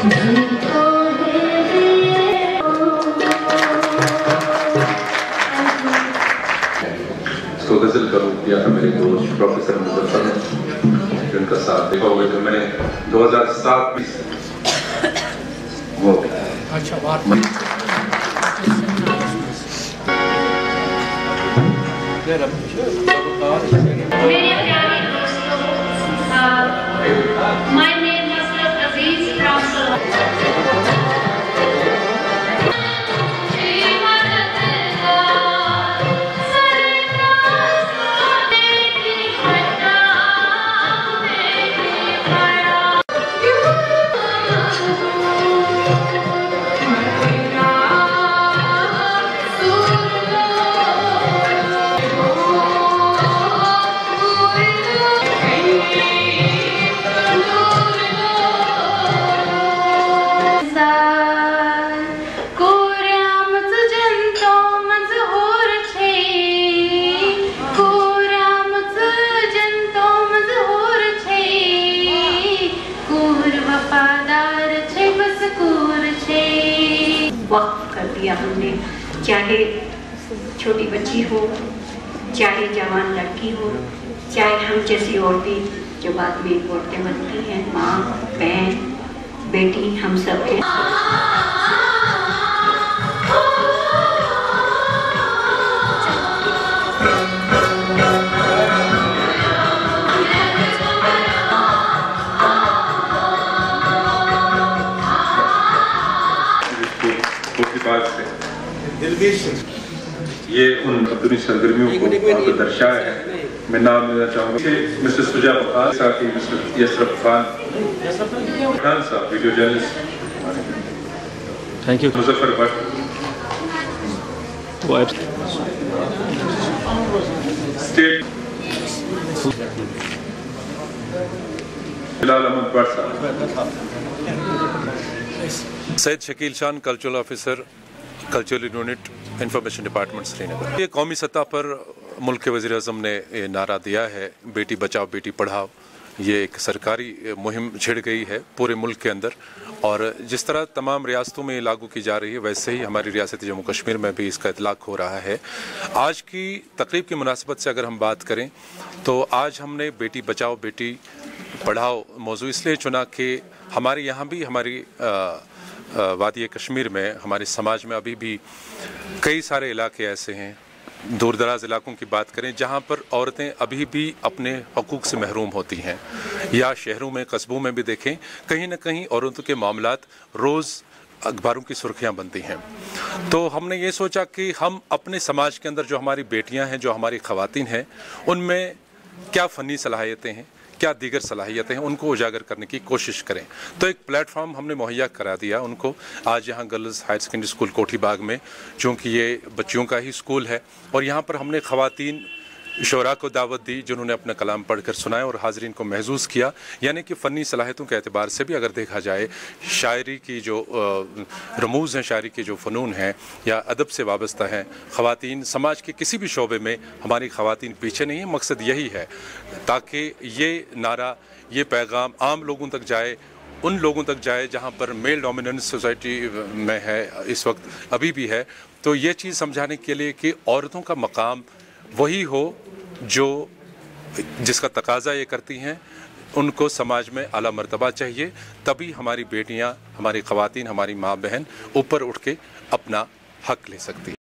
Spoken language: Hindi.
इसको गजल का रूप दिया था मेरे दोस्त प्रोफेसर मुजफ्फर ने, जिनका साथ देखा होगा जो मैंने 2007 में वो अच्छा बात मेरे प्यारे दोस्तों, my name is Aziz from वक्त कर दिया हमने, चाहे छोटी बच्ची हो, चाहे जवान लड़की हो, चाहे हम जैसी औरतें जो बाद में औरतें बनती हैं, माँ, बहन, बेटी, हम सब हैं। कोथibagh से ये उन अपनी सरगर्मियों को दर्शाया है। मैं नाम लेना चाहूँगा मिस्टर सुजा बखार, साथ ही मिस्टर यसरफ खान साहब video journalist, thank you, Muzaffar Bhat, state फिलहाल अहमद भट्ट साहब, Syed Shakeel Shan, cultural officer, cultural unit, information department Srinagar. ये कौमी सतह पर मुल्क के वज़ीर आज़म ने ये नारा दिया है, बेटी बचाओ बेटी पढ़ाओ। ये एक सरकारी मुहिम छिड़ गई है पूरे मुल्क के अंदर, और जिस तरह तमाम रियासतों में लागू की जा रही है वैसे ही हमारी रियासत जम्मू कश्मीर में भी इसका इतलाक़ हो रहा है। आज की तकरीब की मुनासिबत से अगर हम बात करें तो आज हमने बेटी बचाओ बेटी पढ़ाओ मौजू इसलिए चुना कि हमारे यहाँ भी, हमारी वादी कश्मीर में, हमारे समाज में अभी भी कई सारे इलाके ऐसे हैं, दूर दराज इलाकों की बात करें, जहाँ पर औरतें अभी भी अपने हकूक़ से महरूम होती हैं, या शहरों में, कस्बों में भी देखें, कहीं ना कहीं औरतों के मामलात रोज़ अखबारों की सुर्खियाँ बनती हैं। तो हमने ये सोचा कि हम अपने समाज के अंदर जो हमारी बेटियाँ हैं, जो हमारी ख़वातीन हैं, उनमें क्या फ़नी सलाहियतें हैं, क्या दीगर सलाहियतें हैं, उनको उजागर करने की कोशिश करें। तो एक प्लेटफॉर्म हमने मुहैया करा दिया उनको। आज यहाँ girls higher secondary school Kothibagh में, चूँकि ये बच्चियों का ही स्कूल है, और यहाँ पर हमने ख़वातीन शोरा को दावत दी जिन्होंने अपना कलाम पढ़कर सुनाया और हाज़रीन को महसूस किया। यानी कि फ़नी सलाहियतों के एतबार से भी अगर देखा जाए, शायरी की जो रमूज़ हैं, शायरी के जो फ़नून हैं या अदब से वाबस्ता हैं, ख़वातीन समाज के किसी भी शोबे में हमारी ख़वातीन पीछे नहीं है। मकसद यही है ताकि ये नारा, ये पैगाम आम लोगों तक जाए, उन लोगों तक जाए जहाँ पर मेल डोमिनेंस सोसाइटी में है, इस वक्त अभी भी है। तो ये चीज़ समझाने के लिए कि औरतों का मकाम वही हो जो जिसका तकाजा ये करती हैं, उनको समाज में आला मर्तबा चाहिए, तभी हमारी बेटियां, हमारी ख़वातीन, हमारी माँ बहन ऊपर उठ के अपना हक ले सकती हैं।